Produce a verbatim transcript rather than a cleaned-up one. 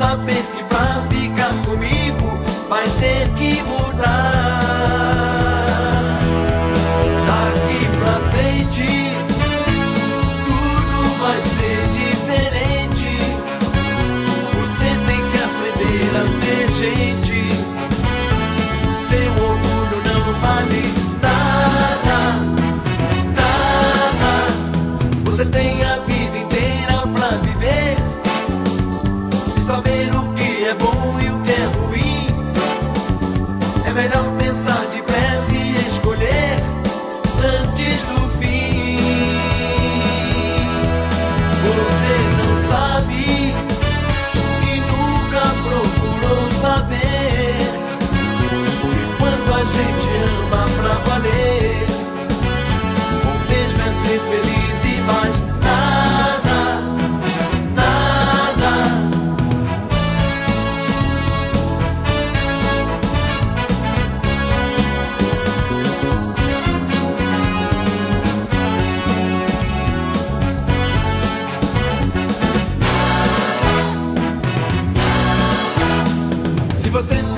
saber que pra ficar comigo vai ter que mudar. Daqui pra frente tudo vai ser diferente. Você tem que aprender a ser gente. O seu orgulho não vale nada, nada. Você tem a vida inteira pra viver e saber o que é bom e o que é ruim. É melhor pensar depressa e escolher antes do fim. Você não sabe e nunca procurou saber que quando a gente ama pra valer, o mesmo é ser feliz e mais nada, nada. Se você